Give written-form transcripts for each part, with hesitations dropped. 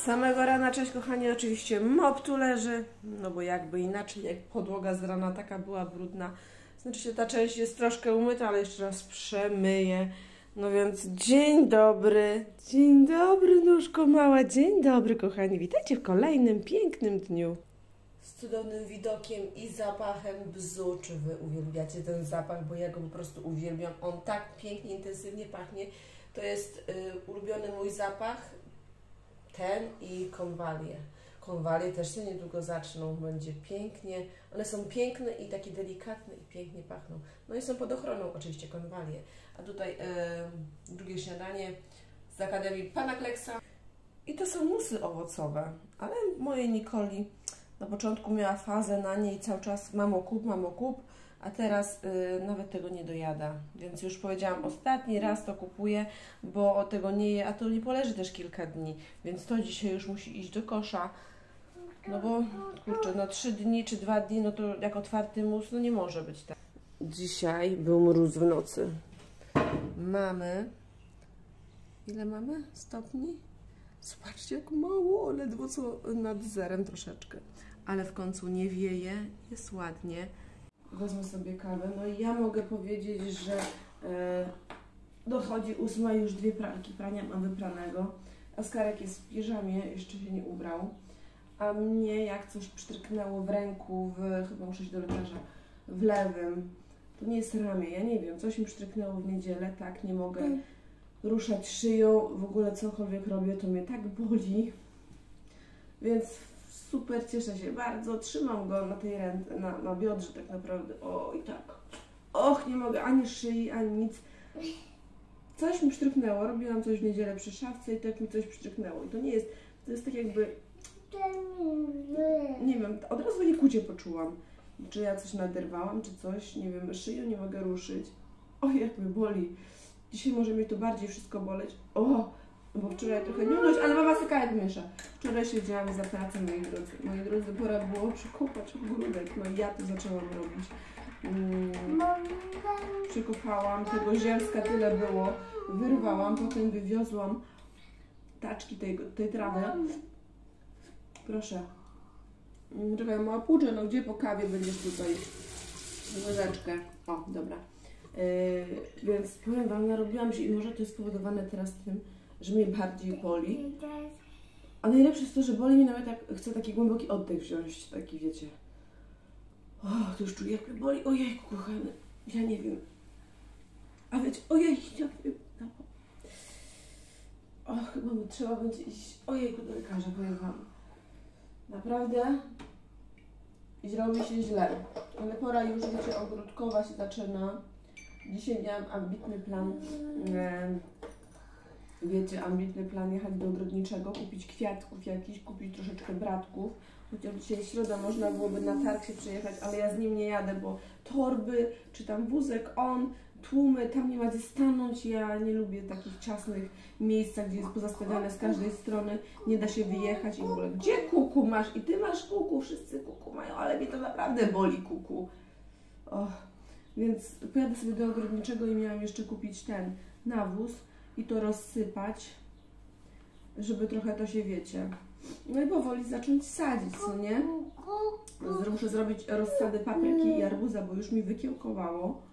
Z samego rana, cześć kochani, oczywiście mop tu leży, no bo jakby inaczej, jak podłoga z rana taka była brudna. Znaczy się ta część jest troszkę umyta, ale jeszcze raz przemyję. No więc dzień dobry nóżko mała, dzień dobry kochani, witajcie w kolejnym pięknym dniu. Z cudownym widokiem i zapachem bzu. Czy wy uwielbiacie ten zapach, bo ja go po prostu uwielbiam, on tak pięknie, intensywnie pachnie. To jest ulubiony mój zapach. Ten i konwalie. Konwalie też się niedługo zaczną, będzie pięknie. One są piękne i takie delikatne i pięknie pachną. No i są pod ochroną oczywiście konwalie. A tutaj drugie śniadanie z Akademii Pana Kleksa. I to są musy owocowe. Ale mojej Nikoli na początku miała fazę na niej cały czas mamo kup, a teraz nawet tego nie dojada. Więc już powiedziałam, ostatni raz to kupuję, bo tego nie je, a to nie poleży też kilka dni. Więc to dzisiaj już musi iść do kosza. No bo kurczę, no 3 dni czy 2 dni, no to jak otwarty mus, no nie może być tak. Dzisiaj był mróz w nocy. Mamy... Ile mamy stopni? Zobaczcie jak mało, ledwo co nad zerem troszeczkę. Ale w końcu nie wieje, jest ładnie. Wezmę sobie kawę. No i ja mogę powiedzieć, że dochodzi 8, już 2 pralki prania mam wypranego. Oskarek jest w piżamie, jeszcze się nie ubrał. A mnie jak coś psztryknęło w ręku, chyba muszę iść do lekarza, w lewym. To nie jest ramię, ja nie wiem, coś mi psztryknęło w niedzielę, tak, nie mogę ruszać szyją, w ogóle cokolwiek robię, to mnie tak boli. Więc super, cieszę się bardzo, trzymam go na tej ręce, na biodrze tak naprawdę, o i tak. Och, nie mogę ani szyi, ani nic. Coś mi psztryknęło, robiłam coś w niedzielę przy szafce i tak mi coś psztryknęło. I to nie jest, to jest tak jakby, nie wiem, od razu takie kucie poczułam. Czy ja coś naderwałam, czy coś, nie wiem, szyję nie mogę ruszyć. O, jak mnie boli. Dzisiaj może mi to bardziej wszystko boleć. O, bo wczoraj trochę niuność, ale mama syka jak miesza. Wczoraj siedziałam za pracę, moi drodzy, pora było przekopać ogródek. No i ja to zaczęłam robić. Przekopałam, tego zielska tyle było. Wyrwałam, potem wywiozłam taczki tej trawy. Proszę. Czekaj, mała płucze, no gdzie po kawie będziesz tutaj? Łyżeczkę. O, dobra. Więc powiem wam, narobiłam się i może to jest spowodowane teraz tym, że mnie bardziej boli. A najlepsze jest to, że boli mnie nawet jak chcę taki głęboki oddech wziąć, taki wiecie. O, to już czuję jak mnie boli. Ojejku, kochany, ja nie wiem. A wiecie, ojej, ja wiem. No. O, chyba trzeba będzie iść, ojejku, do lekarza, powiem wam. Naprawdę zrobi się źle. Ale pora już, wiecie, ogródkowa się zaczyna. Dzisiaj miałam ambitny plan, wiecie, ambitny plan jechać do ogrodniczego, kupić kwiatków jakichś, kupić troszeczkę bratków. Chociaż dzisiaj środa, można byłoby na targ się przejechać, ale ja z nim nie jadę, bo torby, czy tam wózek, tłumy, tam nie ma gdzie stanąć. Ja nie lubię takich ciasnych miejscach, gdzie jest pozastawione z każdej strony, nie da się wyjechać i w ogóle, gdzie kuku masz? I ty masz kuku, wszyscy kuku mają, ale mnie to naprawdę boli kuku. Oh. Więc pojadę sobie do ogrodniczego i miałam jeszcze kupić ten nawóz i to rozsypać, żeby trochę to się, wiecie, no i powoli zacząć sadzić, co nie? Muszę zrobić rozsady papryki i arbuza, bo już mi wykiełkowało.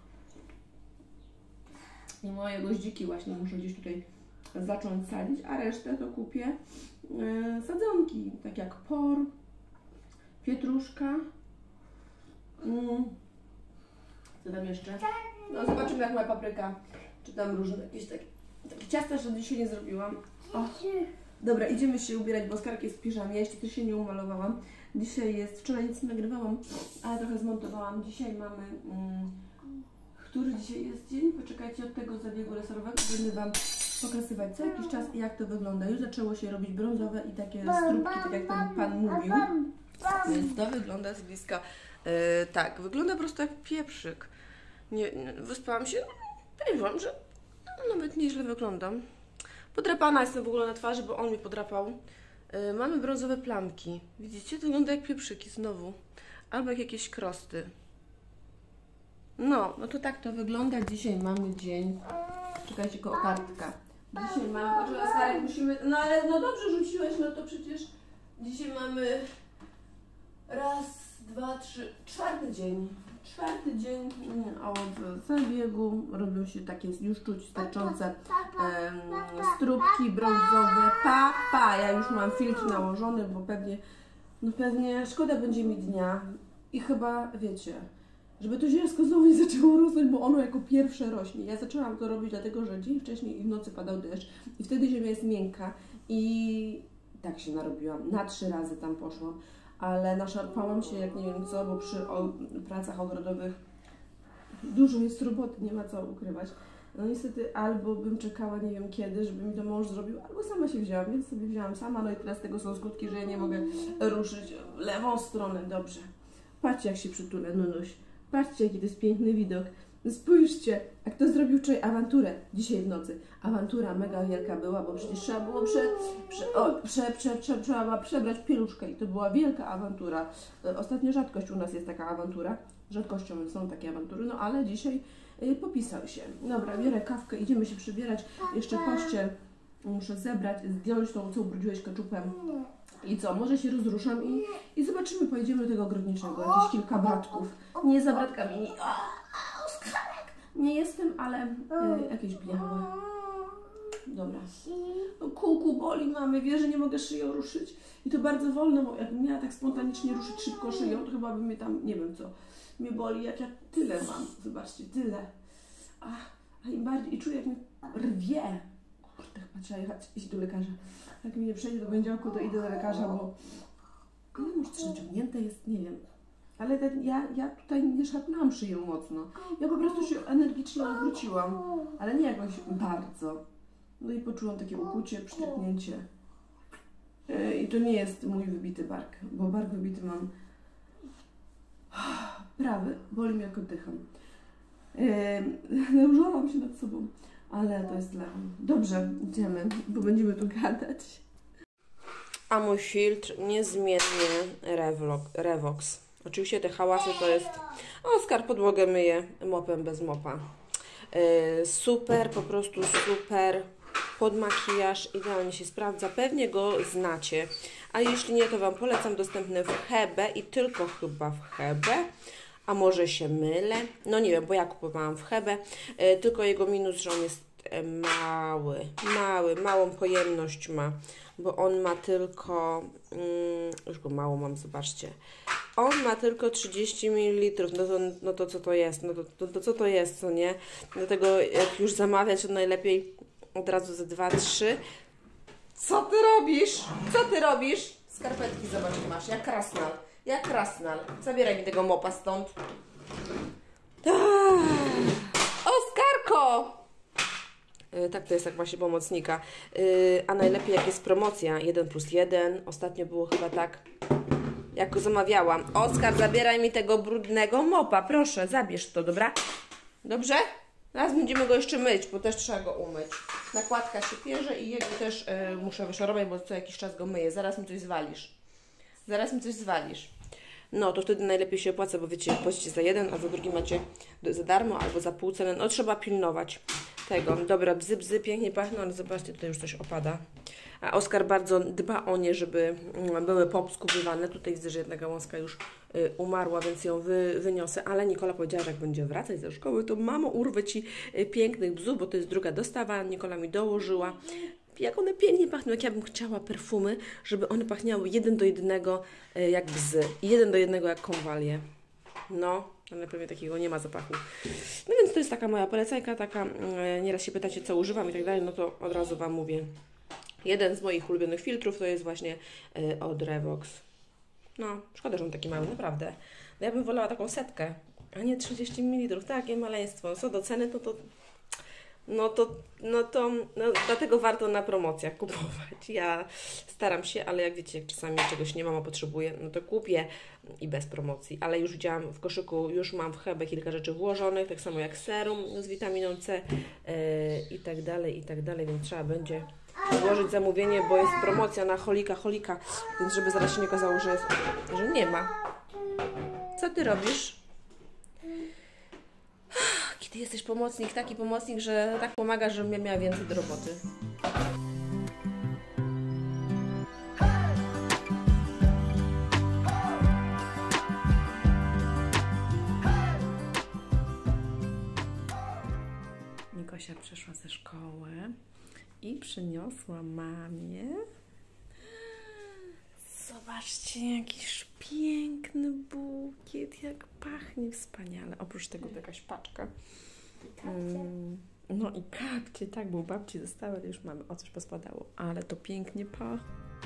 I moje goździki właśnie muszę gdzieś tutaj zacząć sadzić, a resztę to kupię sadzonki, tak jak por, pietruszka. Co tam jeszcze? No zobaczymy jak moja papryka, czy tam różne jakieś takie ciasta, że dzisiaj nie zrobiłam. O. Dobra, idziemy się ubierać, bo Oskarek jest w piżamie, ja jeszcze też się nie umalowałam. Dzisiaj jest, wczoraj nic nie nagrywałam, ale trochę zmontowałam. Dzisiaj mamy, który dzisiaj jest dzień? Poczekajcie, od tego zabiegu lesorowego będę wam pokazywać co jakiś czas jak to wygląda. Już zaczęło się robić brązowe i takie stróbki, tak jak ten pan mówił. Więc to wygląda z bliska. Tak, wygląda po prostu jak pieprzyk. Nie, wyspałam się, powiem wam, że nawet nieźle wyglądam. Podrapana jestem w ogóle na twarzy, bo on mnie podrapał. Mamy brązowe plamki. Widzicie? To wygląda jak pieprzyki znowu. Albo jak jakieś krosty. No to tak to wygląda. Dzisiaj mamy dzień. Czekajcie, koło kartka. Dzisiaj mamy, poczekaj, Oskarek, musimy, no ale no dobrze rzuciłeś, no to przecież dzisiaj mamy raz, dwa, trzy, czwarty dzień od zabiegu. Robią się takie już czuć starczące stróbki brązowe. Ja już mam filtr nałożony, bo pewnie szkoda będzie mi dnia i chyba wiecie, żeby to zielsko znowu nie zaczęło rosnąć, bo ono jako pierwsze rośnie. Ja zaczęłam to robić dlatego, że dzień wcześniej i w nocy padał deszcz i wtedy ziemia jest miękka i tak się narobiłam. Na 3 razy tam poszłam, ale naszarpałam się jak nie wiem co, bo przy pracach ogrodowych dużo jest roboty, nie ma co ukrywać. No niestety albo bym czekała nie wiem kiedy, żeby mi to mąż zrobił, albo sama się wzięłam, więc sobie wzięłam sama, no i teraz z tego są skutki, że ja nie mogę ruszyć w lewą stronę. Dobrze. Patrzcie jak się przytulę, Nunuś. Patrzcie jaki to jest piękny widok. Spójrzcie, jak to zrobił wczoraj awanturę, dzisiaj w nocy. Awantura mega wielka była, bo przecież trzeba było trzeba przebrać pieluszkę i to była wielka awantura. Ostatnio rzadkość u nas jest taka awantura. Rzadkością są takie awantury, no ale dzisiaj popisał się. Dobra, biorę kawkę, idziemy się przybierać. Jeszcze pościel muszę zebrać, zdjąć tą, co ubrudziłeś keczupem. I co, może się rozruszam i zobaczymy, pojedziemy do tego ogrodniczego. Jakieś kilka bratków. Nie za bratkami. Oskarek! Nie jestem, ale jakieś białe. Dobra. No, kółku boli mamy, wie, że nie mogę szyją ruszyć. I to bardzo wolno, bo jakbym miała tak spontanicznie ruszyć szybko szyją, to chyba by mnie tam, nie wiem co, mnie boli, jak ja tyle mam. Zobaczcie, tyle. A im bardziej, i czuję, jak mnie rwie. Kurde, chyba trzeba iść do lekarza. Jak mi nie przejdzie do poniedziałku, to idę do lekarza, bo ile może przeciągnięte jest, nie wiem. Ale ja tutaj nie szarpnęłam szyją mocno. Ja po prostu się energicznie odwróciłam, ale nie jakoś bardzo. No i poczułam takie ukucie, przytyknięcie. I to nie jest mój wybity bark, bo bark wybity mam prawy, boli mnie jak oddycham. Żalam się nad sobą, ale to jest dla mnie. Dobrze, idziemy, bo będziemy tu gadać. A mój filtr niezmiennie Revox. Oczywiście te hałasy to jest... Oskar podłogę myje mopem bez mopa. Super, po prostu super. Pod makijaż idealnie się sprawdza. Pewnie go znacie. A jeśli nie, to Wam polecam. Dostępny w Hebe i tylko chyba w Hebe. A może się mylę? No nie wiem, bo ja kupowałam w Hebe. Tylko jego minus, że on jest małą pojemność ma. Bo on ma tylko... już go mało mam, zobaczcie. On ma tylko 30 ml. No to co to jest? No to co to jest, co nie? Dlatego jak już zamawiać, to najlepiej od razu ze 2-3. Co ty robisz? Co ty robisz? Skarpetki zobacz, masz. Jak krasnal. Zabieraj mi tego mopa stąd. Oskarko! Tak to jest jak ma się pomocnika. A najlepiej jak jest promocja 1+1. Ostatnio było chyba tak, jak go zamawiałam. Oskar, zabieraj mi tego brudnego mopa. Proszę, zabierz to, dobra? Dobrze? Teraz będziemy go jeszcze myć, bo też trzeba go umyć. Nakładka się pierze i jego też muszę wyszorować, bo co jakiś czas go myję. Zaraz mi coś zwalisz. No, to wtedy najlepiej się opłaca, bo wiecie, płacicie za jeden, a za drugi macie za darmo albo za pół ceny. No, trzeba pilnować tego. Dobra, bzy, pięknie pachną, ale zobaczcie, tutaj już coś opada. A Oskar bardzo dba o nie, żeby były popskubywane. Tutaj widzę, że jedna gałązka już umarła, więc ją wyniosę. Ale Nikola powiedziała, że jak będzie wracać ze szkoły, to mamo, urwę Ci pięknych bzów, bo to jest druga dostawa. Nikola mi dołożyła. Jak one pięknie pachną, jak ja bym chciała perfumy, żeby one pachniały 1 do 1 jak bzy i 1 do 1 jak konwalie. No, ale pewnie takiego nie ma zapachu. No więc to jest taka moja polecajka, taka, nieraz się pytacie, co używam i tak dalej, no to od razu Wam mówię. Jeden z moich ulubionych filtrów to jest właśnie od Revox. No, szkoda, że on taki mały, naprawdę. No ja bym wolała taką setkę, a nie 30 ml, takie maleństwo. Co do ceny, dlatego warto na promocjach kupować. Ja staram się, ale jak wiecie, jak czasami czegoś nie mam, a potrzebuję, no to kupię i bez promocji. Ale już widziałam w koszyku, już mam w Hebe kilka rzeczy włożonych, tak samo jak serum z witaminą C i tak dalej, więc trzeba będzie złożyć zamówienie, bo jest promocja na Holika, więc żeby zaraz się nie okazało, że nie ma. Co ty robisz? Ty jesteś pomocnik, taki pomocnik, że tak pomaga, żebym ja miała więcej do roboty. Nikosia przyszła ze szkoły i przyniosła mamie. Zobaczcie, jakiś piękny bukiet, jak pachnie wspaniale. Oprócz tego jakaś paczka. No i kapcie, tak, bo babci zostały, ale już mamy o coś pospadało, ale to pięknie pachnie.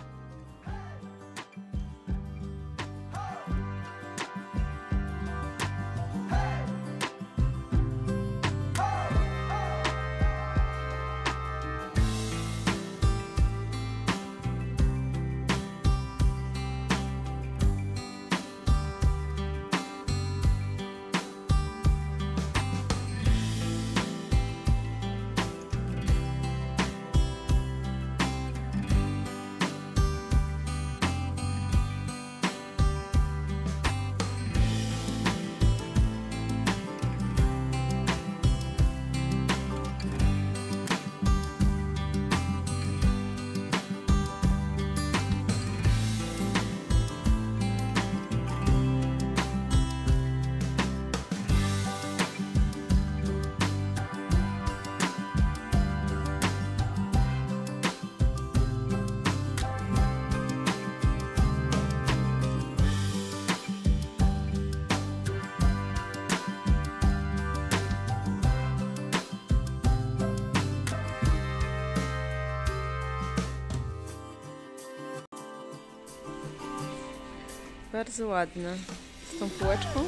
Bardzo ładne. Z tą półeczką.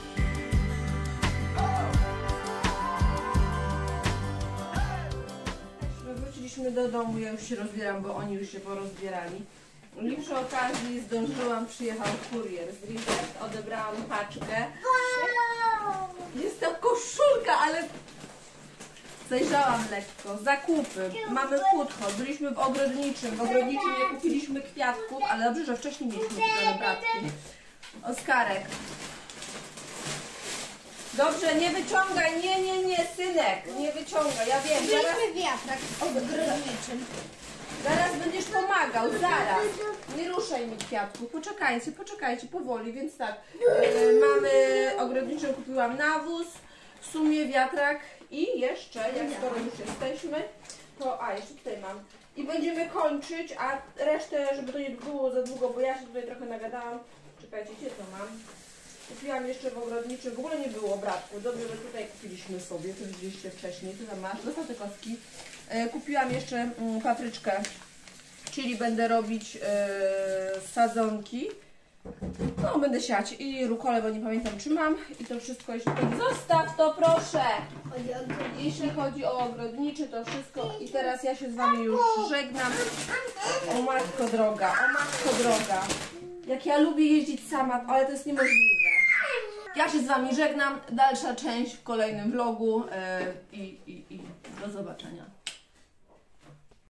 Wróciliśmy do domu, ja już się rozbieram, bo oni już się porozbierali. I przy okazji zdążyłam, przyjechał kurier z Reset, odebrałam paczkę. Jest to koszulka, ale zajrzałam lekko. Zakupy, mamy foodhall, byliśmy w ogrodniczym. W ogrodniczym nie kupiliśmy kwiatków, ale dobrze, że wcześniej mieliśmy kupione bratki. Oskarek. Dobrze, nie wyciągaj, nie, synek, nie wyciągaj, ja wiem. Byliśmy wiatrak w ogrodniczym. Zaraz będziesz pomagał, zaraz. Nie ruszaj mi kwiatków, poczekajcie, powoli, więc tak. Mamy ogrodniczą, kupiłam nawóz, w sumie wiatrak i jeszcze, jak skoro już jesteśmy, to, jeszcze tutaj mam. I będziemy kończyć, a resztę, żeby to nie było za długo, bo ja się tutaj trochę nagadałam. Czekajcie, gdzie to mam? Kupiłam jeszcze w ogrodniczym, w ogóle nie było bratku. Dobrze, że tutaj kupiliśmy sobie, to widzieliście wcześniej. Tu tam masz, dostał te kostki. Kupiłam jeszcze papryczkę, czyli będę robić sadzonki. No, będę siać i rukolę, bo nie pamiętam, czy mam. I to wszystko, jeśli chodzi... Zostaw to, proszę! Jeśli chodzi o ogrodniczy, to wszystko. I teraz ja się z wami już żegnam. O matko droga, jak ja lubię jeździć sama, ale to jest niemożliwe. Ja się z wami żegnam. Dalsza część w kolejnym vlogu i do zobaczenia.